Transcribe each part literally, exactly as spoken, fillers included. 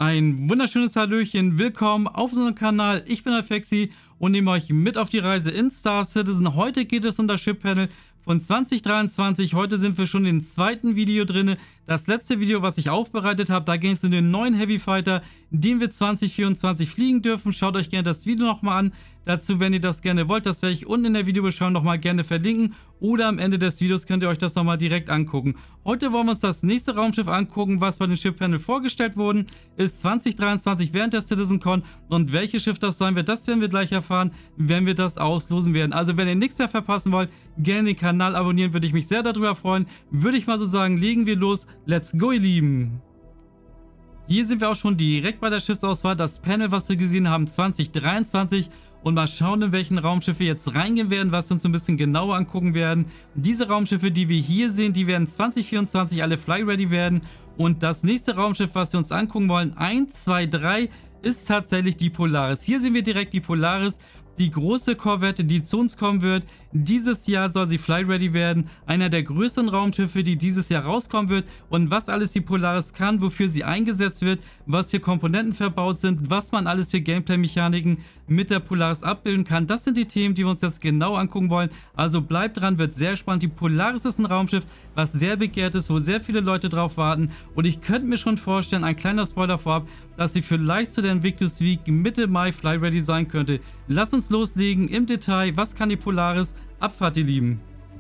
Ein wunderschönes Hallöchen, willkommen auf unserem Kanal. Ich bin der Fexi und nehme euch mit auf die Reise in Star Citizen. Heute geht es um das Ship Panel von zwanzig dreiundzwanzig. Heute sind wir schon im zweiten Video drin. Das letzte Video, was ich aufbereitet habe, da ging es um den neuen Heavy Fighter, den wir zwanzig vierundzwanzig fliegen dürfen. Schaut euch gerne das Video nochmal an. Dazu, wenn ihr das gerne wollt, das werde ich unten in der Videobeschreibung nochmal gerne verlinken. Oder am Ende des Videos könnt ihr euch das nochmal direkt angucken. Heute wollen wir uns das nächste Raumschiff angucken, was bei dem Ship Panel vorgestellt wurde. Ist zwanzig dreiundzwanzig während der CitizenCon. Und welches Schiff das sein wird, das werden wir gleich erfahren, wenn wir das auslosen werden. Also wenn ihr nichts mehr verpassen wollt, gerne den Kanal abonnieren, würde ich mich sehr darüber freuen. Würde ich mal so sagen, legen wir los. Let's go, ihr Lieben! Hier sind wir auch schon direkt bei der Schiffsauswahl. Das Panel, was wir gesehen haben, zwanzig dreiundzwanzig. Und mal schauen, in welchen Raumschiffe jetzt reingehen werden, was wir uns ein bisschen genauer angucken werden. Diese Raumschiffe, die wir hier sehen, die werden zwanzig vierundzwanzig alle fly-ready werden. Und das nächste Raumschiff, was wir uns angucken wollen, eins, zwei, drei, ist tatsächlich die Polaris. Hier sehen wir direkt die Polaris. Die große Korvette, die zu uns kommen wird. Dieses Jahr soll sie fly-ready werden. Einer der größeren Raumschiffe, die dieses Jahr rauskommen wird. Und was alles die Polaris kann, wofür sie eingesetzt wird, was für Komponenten verbaut sind, was man alles für Gameplay-Mechaniken mit der Polaris abbilden kann. Das sind die Themen, die wir uns jetzt genau angucken wollen. Also bleibt dran, wird sehr spannend. Die Polaris ist ein Raumschiff, was sehr begehrt ist, wo sehr viele Leute drauf warten. Und ich könnte mir schon vorstellen, ein kleiner Spoiler vorab, dass sie vielleicht zu der Invictus Week Mitte Mai fly-ready sein könnte. Lasst uns loslegen im Detail. Was kann die Polaris? Abfahrt, ihr Lieben!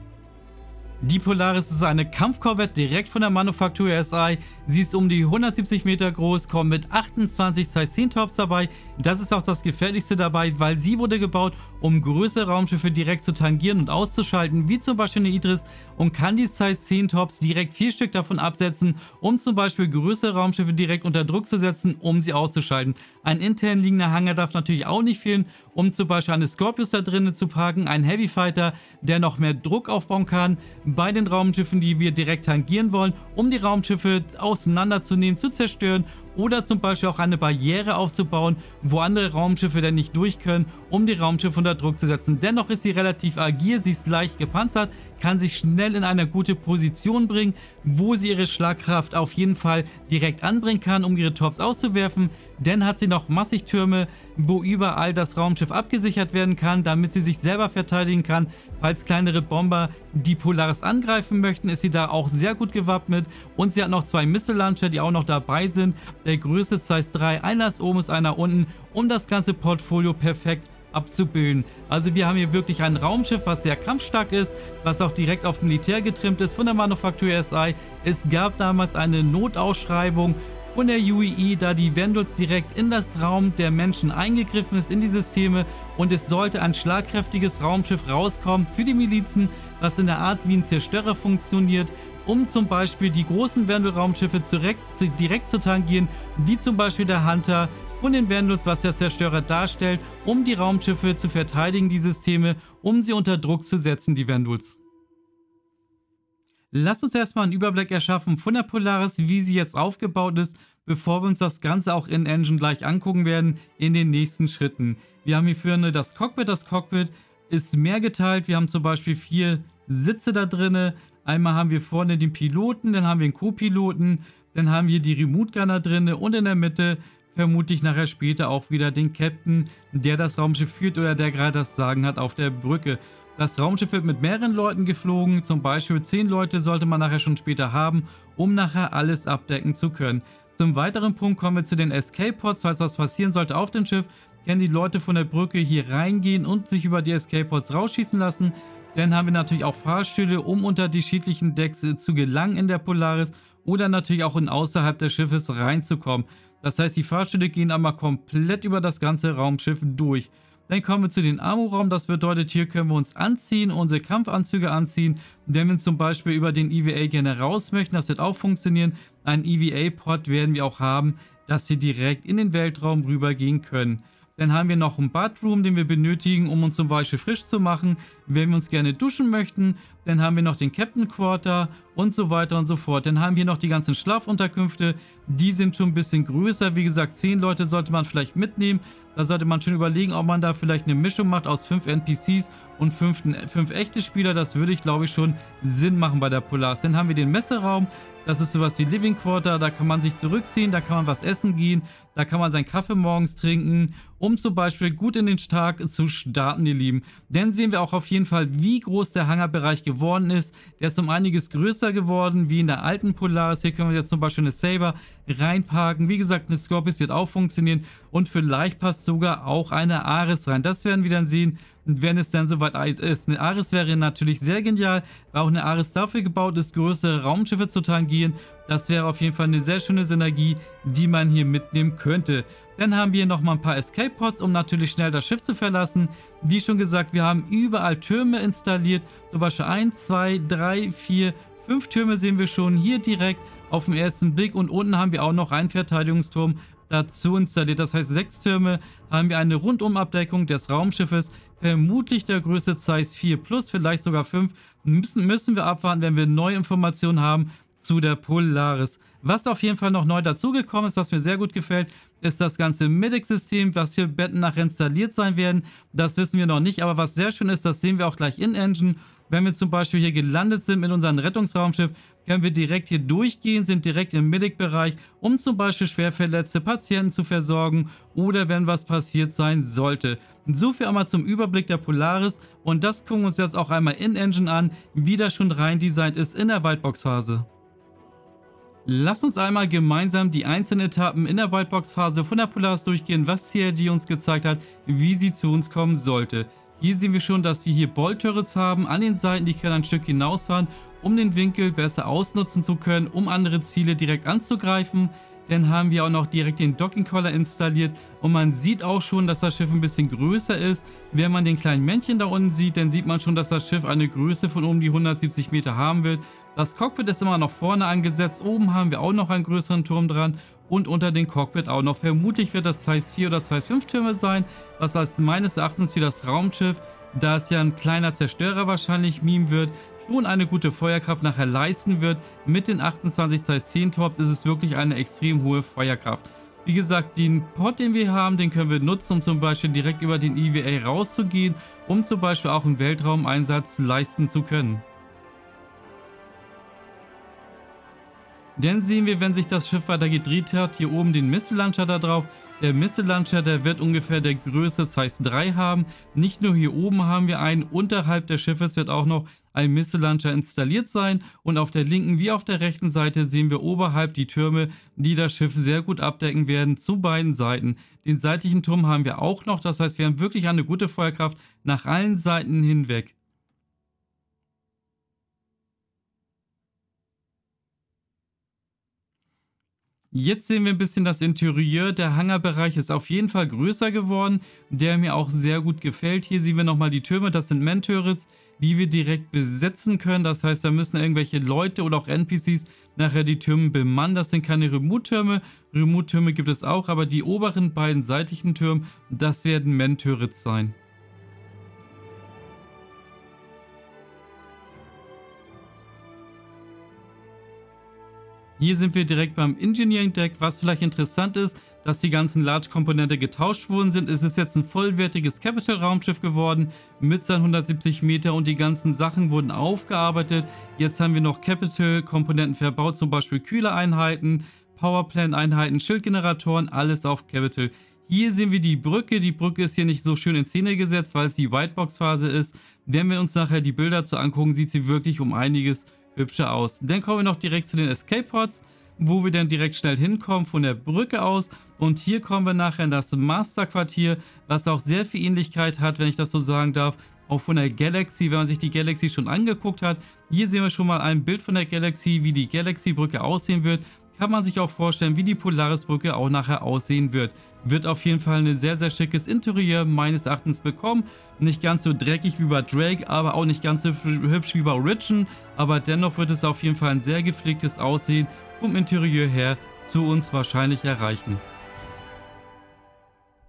Die Polaris ist eine Kampfkorvette direkt von der Manufaktur S I. Sie ist um die hundertsiebzig Meter groß, kommt mit achtundzwanzig Size zehn Tops dabei. Das ist auch das gefährlichste dabei, weil sie wurde gebaut, um größere Raumschiffe direkt zu tangieren und auszuschalten, wie zum Beispiel eine Idris, und kann die Size zehn Tops direkt vier Stück davon absetzen, um zum Beispiel größere Raumschiffe direkt unter Druck zu setzen, um sie auszuschalten. Ein intern liegender Hangar darf natürlich auch nicht fehlen, um zum Beispiel eine Scorpius da drinnen zu parken, ein Heavy Fighter, der noch mehr Druck aufbauen kann bei den Raumschiffen, die wir direkt tangieren wollen, um die Raumschiffe auseinanderzunehmen, zu zerstören oder zum Beispiel auch eine Barriere aufzubauen, wo andere Raumschiffe denn nicht durch können, um die Raumschiffe unter Druck zu setzen. Dennoch ist sie relativ agil, sie ist leicht gepanzert, kann sich schnell in eine gute Position bringen, wo sie ihre Schlagkraft auf jeden Fall direkt anbringen kann, um ihre Tops auszuwerfen. Dann hat sie noch Massigtürme, wo überall das Raumschiff abgesichert werden kann, damit sie sich selber verteidigen kann. Falls kleinere Bomber die Polaris angreifen möchten, ist sie da auch sehr gut gewappnet. Und sie hat noch zwei Missile Launcher, die auch noch dabei sind. Der größte ist Size drei, einer ist oben, ist einer unten, um das ganze Portfolio perfekt abzubilden. Also wir haben hier wirklich ein Raumschiff, was sehr kampfstark ist, was auch direkt auf Militär getrimmt ist von der Manufaktur S I. Es gab damals eine Notausschreibung von der U E E, da die Vandals direkt in das Raum der Menschen eingegriffen ist, in die Systeme, und es sollte ein schlagkräftiges Raumschiff rauskommen für die Milizen, was in der Art wie ein Zerstörer funktioniert, um zum Beispiel die großen Vandal-Raumschiffe direkt, direkt zu tangieren, wie zum Beispiel der Hunter von den Vandals, was der Zerstörer darstellt, um die Raumschiffe zu verteidigen, die Systeme, um sie unter Druck zu setzen, die Vandals. Lasst uns erstmal einen Überblick erschaffen von der Polaris, wie sie jetzt aufgebaut ist, bevor wir uns das Ganze auch in Engine gleich angucken werden in den nächsten Schritten. Wir haben hier vorne das Cockpit. Das Cockpit ist mehr geteilt. Wir haben zum Beispiel vier Sitze da drin. Einmal haben wir vorne den Piloten, dann haben wir den Co-Piloten, dann haben wir die Remote Gunner drin und in der Mitte vermute ich nachher später auch wieder den Captain, der das Raumschiff führt oder der gerade das Sagen hat auf der Brücke. Das Raumschiff wird mit mehreren Leuten geflogen, zum Beispiel zehn Leute sollte man nachher schon später haben, um nachher alles abdecken zu können. Zum weiteren Punkt kommen wir zu den Escape Pods. Falls was passieren sollte auf dem Schiff, können die Leute von der Brücke hier reingehen und sich über die Escape Pods rausschießen lassen. Dann haben wir natürlich auch Fahrstühle, um unter die schiedlichen Decks zu gelangen in der Polaris oder natürlich auch in außerhalb des Schiffes reinzukommen. Das heißt, die Fahrstühle gehen einmal komplett über das ganze Raumschiff durch. Dann kommen wir zu den Ammo-Raum. Das bedeutet, hier können wir uns anziehen, unsere Kampfanzüge anziehen. Wenn wir zum Beispiel über den E V A gerne raus möchten, das wird auch funktionieren. Ein E V A-Pod werden wir auch haben, dass wir direkt in den Weltraum rübergehen können. Dann haben wir noch einen Bathroom, den wir benötigen, um uns zum Beispiel frisch zu machen. wenn wir uns gerne duschen möchten. Dann haben wir noch den Captain Quarter und so weiter und so fort. Dann haben wir noch die ganzen Schlafunterkünfte. Die sind schon ein bisschen größer. Wie gesagt, zehn Leute sollte man vielleicht mitnehmen. Da sollte man schon überlegen, ob man da vielleicht eine Mischung macht aus fünf N P Cs und fünf, fünf echte Spieler. Das würde ich, glaube ich, schon Sinn machen bei der Polaris. Dann haben wir den Messeraum. Das ist sowas wie Living Quarter, da kann man sich zurückziehen, da kann man was essen gehen, da kann man seinen Kaffee morgens trinken, um zum Beispiel gut in den Tag zu starten, ihr Lieben. Dann sehen wir auch auf jeden Fall, wie groß der Hangarbereich geworden ist. Der ist um einiges größer geworden, wie in der alten Polaris. Hier können wir jetzt zum Beispiel eine Saber reinparken. Wie gesagt, eine Scorpius wird auch funktionieren und vielleicht passt sogar auch eine Ares rein. Das werden wir dann sehen, wenn es dann soweit ist. Eine Ares wäre natürlich sehr genial, weil auch eine Ares dafür gebaut ist, größere Raumschiffe zu tangieren. Das wäre auf jeden Fall eine sehr schöne Synergie, die man hier mitnehmen könnte. Dann haben wir hier nochmal ein paar Escape Pods, um natürlich schnell das Schiff zu verlassen. Wie schon gesagt, wir haben überall Türme installiert. Zum Beispiel eins, zwei, drei, vier, fünf Türme sehen wir schon hier direkt auf den ersten Blick. Und unten haben wir auch noch einen Verteidigungsturm dazu installiert. Das heißt, sechs Türme haben wir eine Rundumabdeckung des Raumschiffes. Vermutlich der Größe Size vier plus, vielleicht sogar fünf. Müssen, müssen wir abwarten, wenn wir neue Informationen haben zu der Polaris. Was auf jeden Fall noch neu dazugekommen ist, was mir sehr gut gefällt, ist das ganze Medic-System, was für Betten nachher installiert sein werden. Das wissen wir noch nicht, aber was sehr schön ist, das sehen wir auch gleich in Engine. Wenn wir zum Beispiel hier gelandet sind mit unserem Rettungsraumschiff, können wir direkt hier durchgehen, sind direkt im Medic-Bereich, um zum Beispiel schwerverletzte Patienten zu versorgen oder wenn was passiert sein sollte. So viel einmal zum Überblick der Polaris und das gucken wir uns jetzt auch einmal in Engine an, wie das schon rein designt ist in der Whitebox-Phase. Lass uns einmal gemeinsam die einzelnen Etappen in der Whitebox-Phase von der Polaris durchgehen, was C I D uns gezeigt hat, wie sie zu uns kommen sollte. Hier sehen wir schon, dass wir hier Bolt-Turrets haben an den Seiten, die können ein Stück hinausfahren, um den Winkel besser ausnutzen zu können, um andere Ziele direkt anzugreifen. Dann haben wir auch noch direkt den Docking Collar installiert und man sieht auch schon, dass das Schiff ein bisschen größer ist. Wenn man den kleinen Männchen da unten sieht, dann sieht man schon, dass das Schiff eine Größe von um die hundertsiebzig Meter haben wird. Das Cockpit ist immer noch vorne angesetzt, oben haben wir auch noch einen größeren Turm dran und unter dem Cockpit auch noch. Vermutlich wird das Size vier oder Size fünf Türme sein, was als meines Erachtens für das Raumschiff, da es ja ein kleiner Zerstörer wahrscheinlich mimen wird, schon eine gute Feuerkraft nachher leisten wird. Mit den achtundzwanzig Size zehn Torps ist es wirklich eine extrem hohe Feuerkraft. Wie gesagt, den Pod, den wir haben, den können wir nutzen, um zum Beispiel direkt über den E V A rauszugehen, um zum Beispiel auch einen Weltraumeinsatz leisten zu können. Dann sehen wir, wenn sich das Schiff weiter gedreht hat, hier oben den Missile Launcher da drauf. Der Missile Launcher, der wird ungefähr der Größe Size drei haben. Nicht nur hier oben haben wir einen, unterhalb des Schiffes wird auch noch ein Missile Launcher installiert sein. Und auf der linken wie auf der rechten Seite sehen wir oberhalb die Türme, die das Schiff sehr gut abdecken werden, zu beiden Seiten. Den seitlichen Turm haben wir auch noch, das heißt, wir haben wirklich eine gute Feuerkraft nach allen Seiten hinweg. Jetzt sehen wir ein bisschen das Interieur. Der Hangarbereich ist auf jeden Fall größer geworden, der mir auch sehr gut gefällt. Hier sehen wir nochmal die Türme, das sind Man-Turrets, die wir direkt besetzen können. Das heißt, da müssen irgendwelche Leute oder auch N P Cs nachher die Türme bemannen. Das sind keine Remote-Türme. Remote-Türme gibt es auch, aber die oberen beiden seitlichen Türme, das werden Man-Turrets sein. Hier sind wir direkt beim Engineering Deck, was vielleicht interessant ist, dass die ganzen Large-Komponente getauscht worden sind. Es ist jetzt ein vollwertiges Capital-Raumschiff geworden mit seinen hundertsiebzig Meter und die ganzen Sachen wurden aufgearbeitet. Jetzt haben wir noch Capital-Komponenten verbaut, zum Beispiel Kühlereinheiten, Powerplant-Einheiten, Schildgeneratoren, alles auf Capital. Hier sehen wir die Brücke. Die Brücke ist hier nicht so schön in Szene gesetzt, weil es die Whitebox-Phase ist. Wenn wir uns nachher die Bilder zu angucken, sieht sie wirklich um einiges hübscher aus. Dann kommen wir noch direkt zu den Escape Pods, wo wir dann direkt schnell hinkommen von der Brücke aus. Und hier kommen wir nachher in das Masterquartier, was auch sehr viel Ähnlichkeit hat, wenn ich das so sagen darf, auch von der Galaxy, wenn man sich die Galaxy schon angeguckt hat. Hier sehen wir schon mal ein Bild von der Galaxy, wie die Galaxy-Brücke aussehen wird. Kann man sich auch vorstellen, wie die Polaris-Brücke auch nachher aussehen wird. Wird auf jeden Fall ein sehr, sehr schickes Interieur meines Erachtens bekommen. Nicht ganz so dreckig wie bei Drake, aber auch nicht ganz so hübsch wie bei Origin. Aber dennoch wird es auf jeden Fall ein sehr gepflegtes Aussehen vom Interieur her zu uns wahrscheinlich erreichen.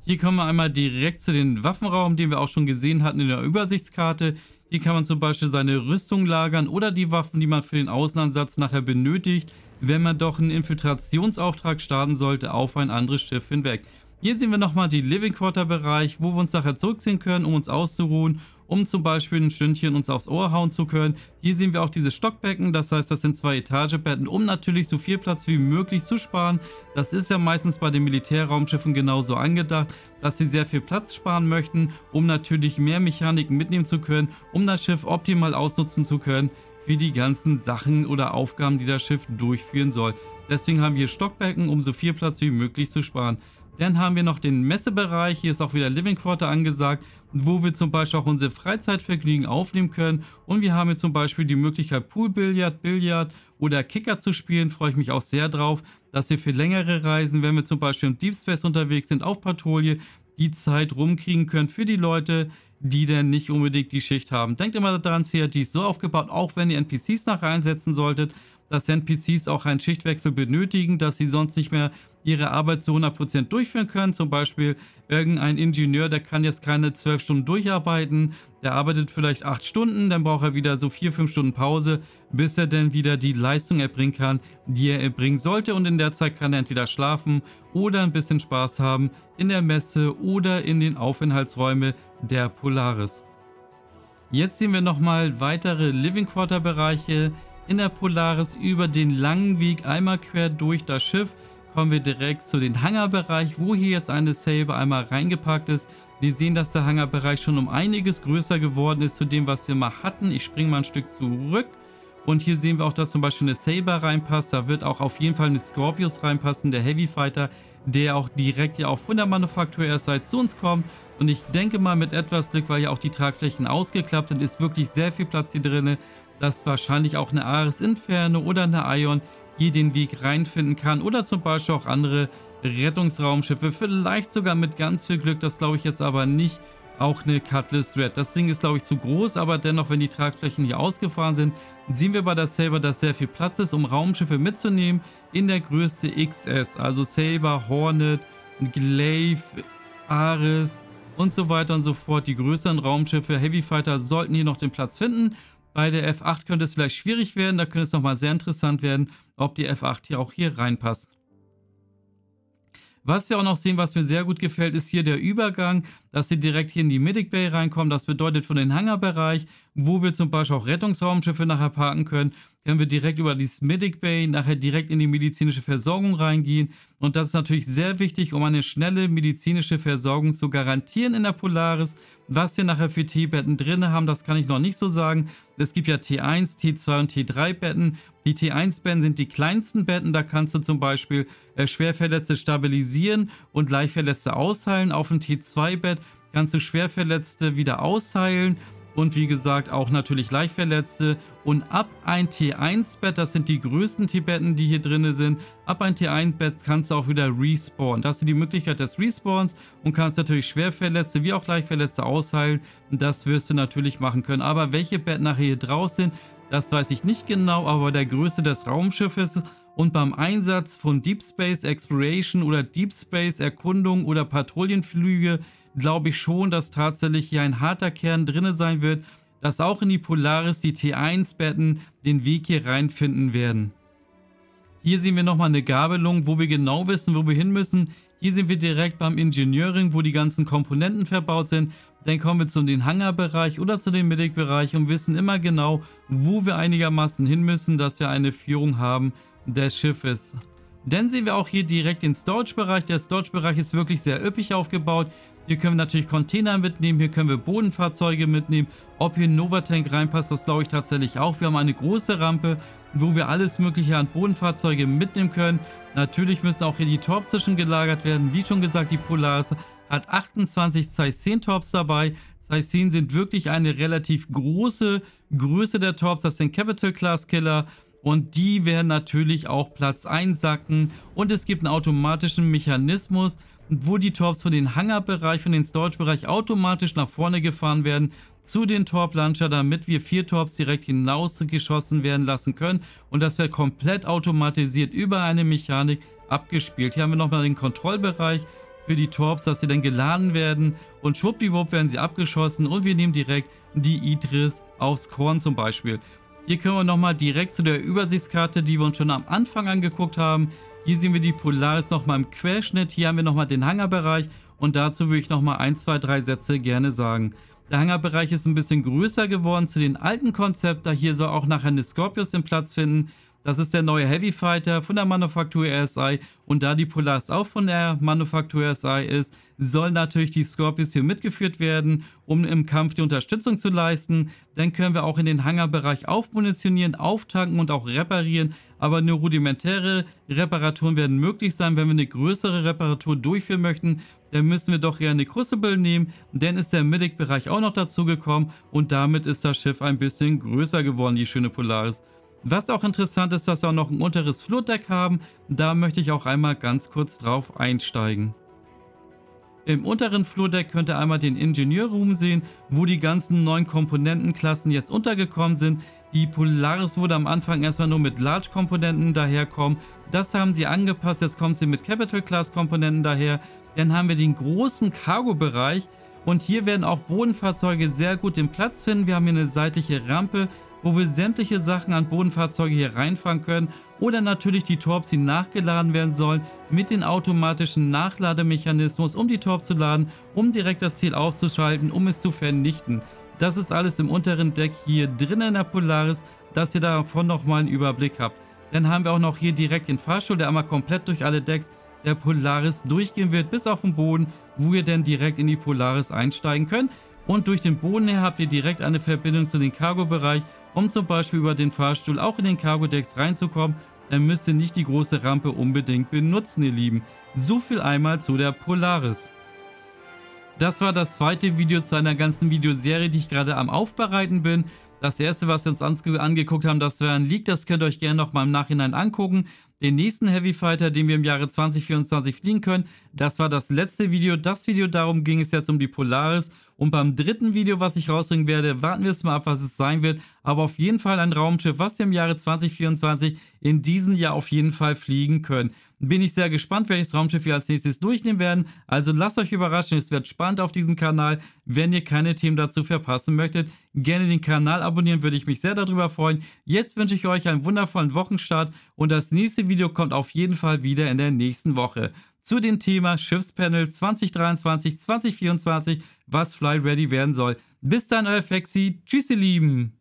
Hier kommen wir einmal direkt zu den Waffenraum, den wir auch schon gesehen hatten in der Übersichtskarte. Hier kann man zum Beispiel seine Rüstung lagern oder die Waffen, die man für den Außeneinsatz nachher benötigt, wenn man doch einen Infiltrationsauftrag starten sollte auf ein anderes Schiff hinweg. Hier sehen wir nochmal die Living Quarter Bereich, wo wir uns nachher zurückziehen können, um uns auszuruhen, um zum Beispiel ein Stündchen uns aufs Ohr hauen zu können. Hier sehen wir auch diese Stockbecken, das heißt, das sind zwei Etagebetten, um natürlich so viel Platz wie möglich zu sparen. Das ist ja meistens bei den Militärraumschiffen genauso angedacht, dass sie sehr viel Platz sparen möchten, um natürlich mehr Mechaniken mitnehmen zu können, um das Schiff optimal ausnutzen zu können für die ganzen Sachen oder Aufgaben, die das Schiff durchführen soll. Deswegen haben wir hier Stockbecken, um so viel Platz wie möglich zu sparen. Dann haben wir noch den Messebereich, hier ist auch wieder Living Quarter angesagt, wo wir zum Beispiel auch unsere Freizeitvergnügen aufnehmen können. Und wir haben hier zum Beispiel die Möglichkeit Poolbillard, Billard oder Kicker zu spielen, freue ich mich auch sehr drauf, dass wir für längere Reisen, wenn wir zum Beispiel im Deep Space unterwegs sind, auf Patrouille, die Zeit rumkriegen können für die Leute, die dann nicht unbedingt die Schicht haben. Denkt immer daran, C R T ist so aufgebaut, auch wenn ihr N P Cs nachher einsetzen solltet, dass N P Cs auch einen Schichtwechsel benötigen, dass sie sonst nicht mehr ihre Arbeit zu hundert Prozent durchführen können. Zum Beispiel irgendein Ingenieur, der kann jetzt keine zwölf Stunden durcharbeiten, der arbeitet vielleicht acht Stunden, dann braucht er wieder so vier, fünf Stunden Pause, bis er dann wieder die Leistung erbringen kann, die er erbringen sollte, und in der Zeit kann er entweder schlafen oder ein bisschen Spaß haben in der Messe oder in den Aufenthaltsräumen der Polaris. Jetzt sehen wir nochmal weitere Living Quarter Bereiche in der Polaris. Über den langen Weg einmal quer durch das Schiff kommen wir direkt zu den Hangarbereich, wo hier jetzt eine Saber einmal reingepackt ist. Wir sehen, dass der Hangarbereich schon um einiges größer geworden ist zu dem, was wir mal hatten. Ich springe mal ein Stück zurück. Und hier sehen wir auch, dass zum Beispiel eine Saber reinpasst. Da wird auch auf jeden Fall eine Scorpius reinpassen, der Heavy Fighter, der auch direkt ja auch von der Manufaktur erst seit zu uns kommt. Und ich denke mal, mit etwas Glück, weil ja auch die Tragflächen ausgeklappt sind, ist wirklich sehr viel Platz hier drin, dass wahrscheinlich auch eine Ares Inferno oder eine Ion hier den Weg reinfinden kann. Oder zum Beispiel auch andere Rettungsraumschiffe. Vielleicht sogar mit ganz viel Glück, das glaube ich jetzt aber nicht, auch eine Cutlass Red. Das Ding ist, glaube ich, zu groß, aber dennoch, wenn die Tragflächen hier ausgefahren sind, sehen wir bei der Saber, dass sehr viel Platz ist, um Raumschiffe mitzunehmen in der Größe X S. Also Saber, Hornet, Glaive, Ares und so weiter und so fort. Die größeren Raumschiffe, Heavy Fighter, sollten hier noch den Platz finden. Bei der F acht könnte es vielleicht schwierig werden, da könnte es nochmal sehr interessant werden, ob die F acht hier auch hier reinpasst. Was wir auch noch sehen, was mir sehr gut gefällt, ist hier der Übergang, dass sie direkt hier in die Medic Bay reinkommen. Das bedeutet, von den Hangarbereich, wo wir zum Beispiel auch Rettungsraumschiffe nachher parken können, können wir direkt über dieses Medic Bay nachher direkt in die medizinische Versorgung reingehen. Und das ist natürlich sehr wichtig, um eine schnelle medizinische Versorgung zu garantieren in der Polaris. Was wir nachher für T-Betten drin haben, das kann ich noch nicht so sagen. Es gibt ja T eins, T zwei und T drei Betten. Die T eins Betten sind die kleinsten Betten. Da kannst du zum Beispiel äh, Schwerverletzte stabilisieren und Leichtverletzte ausheilen. Auf dem T zwei Bett kannst du Schwerverletzte wieder ausheilen. Und wie gesagt, auch natürlich Leichtverletzte. Und ab ein T eins Bett, das sind die größten T-Betten, die hier drin sind, ab ein T eins Bett kannst du auch wieder respawnen. Da hast du die Möglichkeit des Respawns und kannst natürlich Schwerverletzte wie auch Leichtverletzte ausheilen. Das wirst du natürlich machen können. Aber welche Betten nachher hier draus sind, das weiß ich nicht genau, aber der Größe des Raumschiffes und beim Einsatz von Deep Space Exploration oder Deep Space Erkundung oder Patrouillenflüge glaube ich schon, dass tatsächlich hier ein harter Kern drin sein wird, dass auch in die Polaris die T eins Betten den Weg hier reinfinden werden. Hier sehen wir nochmal eine Gabelung, wo wir genau wissen, wo wir hin müssen. Hier sind wir direkt beim Engineering, wo die ganzen Komponenten verbaut sind. Dann kommen wir zu den Hangarbereich oder zu dem Medic-Bereich und wissen immer genau, wo wir einigermaßen hin müssen, dass wir eine Führung haben des Schiffes. Dann sehen wir auch hier direkt den Storage-Bereich. Der Storage-Bereich ist wirklich sehr üppig aufgebaut. Hier können wir natürlich Container mitnehmen, hier können wir Bodenfahrzeuge mitnehmen. Ob hier ein Nova-Tank reinpasst, das glaube ich tatsächlich auch. Wir haben eine große Rampe, wo wir alles mögliche an Bodenfahrzeuge mitnehmen können. Natürlich müssen auch hier die Torps zwischengelagert werden. Wie schon gesagt, die Polaris hat achtundzwanzig Zeiss zehn Torps dabei. Zeiss zehn sind wirklich eine relativ große Größe der Torps. Das sind Capital Class Killer. Und die werden natürlich auch Platz einsacken. Und es gibt einen automatischen Mechanismus, wo die Torps von den Hangarbereich, von den Storage-Bereich automatisch nach vorne gefahren werden zu den Torp-Launcher, damit wir vier Torps direkt hinaus geschossen werden lassen können. Und das wird komplett automatisiert über eine Mechanik abgespielt. Hier haben wir nochmal den Kontrollbereich für die Torps, dass sie dann geladen werden und schwuppdiwupp werden sie abgeschossen und wir nehmen direkt die Idris aufs Korn zum Beispiel. Hier können wir nochmal direkt zu der Übersichtskarte, die wir uns schon am Anfang angeguckt haben. Hier sehen wir die Polaris nochmal im Querschnitt, hier haben wir nochmal den Hangarbereich und dazu würde ich nochmal ein, zwei, drei Sätze gerne sagen. Der Hangarbereich ist ein bisschen größer geworden zu den alten Konzept, da hier soll auch nachher eine Scorpius den Platz finden. Das ist der neue Heavy Fighter von der Manufaktur R S I und da die Polaris auch von der Manufaktur R S I ist, soll natürlich die Scorpius hier mitgeführt werden, um im Kampf die Unterstützung zu leisten. Dann können wir auch in den Hangarbereich aufmunitionieren, auftanken und auch reparieren, aber nur rudimentäre Reparaturen werden möglich sein. Wenn wir eine größere Reparatur durchführen möchten, dann müssen wir doch eher eine Crucible nehmen, denn ist der Medic-Bereich auch noch dazu gekommen und damit ist das Schiff ein bisschen größer geworden, die schöne Polaris. Was auch interessant ist, dass wir auch noch ein unteres Flotdeck haben. Da möchte ich auch einmal ganz kurz drauf einsteigen. Im unteren Flurdeck könnt ihr einmal den Ingenieurroom sehen, wo die ganzen neuen Komponentenklassen jetzt untergekommen sind. Die Polaris wurde am Anfang erstmal nur mit Large-Komponenten daherkommen. Das haben sie angepasst, jetzt kommt sie mit Capital-Class-Komponenten daher. Dann haben wir den großen Cargo-Bereich und hier werden auch Bodenfahrzeuge sehr gut den Platz finden. Wir haben hier eine seitliche Rampe, wo wir sämtliche Sachen an Bodenfahrzeuge hier reinfahren können oder natürlich die Torps, die nachgeladen werden sollen, mit dem automatischen Nachlademechanismus, um die Torps zu laden, um direkt das Ziel aufzuschalten, um es zu vernichten. Das ist alles im unteren Deck hier drin in der Polaris, dass ihr davon nochmal einen Überblick habt. Dann haben wir auch noch hier direkt den Fahrstuhl, der einmal komplett durch alle Decks der Polaris durchgehen wird, bis auf den Boden, wo ihr dann direkt in die Polaris einsteigen könnt. Und durch den Boden her habt ihr direkt eine Verbindung zu dem Cargo-Bereich, um zum Beispiel über den Fahrstuhl auch in den Cargo-Decks reinzukommen. Dann müsst ihr nicht die große Rampe unbedingt benutzen, ihr Lieben. So viel einmal zu der Polaris. Das war das zweite Video zu einer ganzen Videoserie, die ich gerade am Aufbereiten bin. Das erste, was wir uns ange angeguckt haben, das war ein Leak, das könnt ihr euch gerne noch mal im Nachhinein angucken. Den nächsten Heavy Fighter, den wir im Jahre zwanzig vierundzwanzig fliegen können, das war das letzte Video. Das Video, darum ging es jetzt um die Polaris. Und beim dritten Video, was ich rausbringen werde, warten wir es mal ab, was es sein wird. Aber auf jeden Fall ein Raumschiff, was wir im Jahre zwanzig vierundzwanzig in diesem Jahr auf jeden Fall fliegen können. Bin ich sehr gespannt, welches Raumschiff wir als nächstes durchnehmen werden. Also lasst euch überraschen, es wird spannend auf diesem Kanal. Wenn ihr keine Themen dazu verpassen möchtet, gerne den Kanal abonnieren, würde ich mich sehr darüber freuen. Jetzt wünsche ich euch einen wundervollen Wochenstart und das nächste Video kommt auf jeden Fall wieder in der nächsten Woche. Zu dem Thema Schiffspanel zwanzig dreiundzwanzig, zwanzig vierundzwanzig, was Flight Ready werden soll. Bis dann, euer Flexi. Tschüss, ihr Lieben.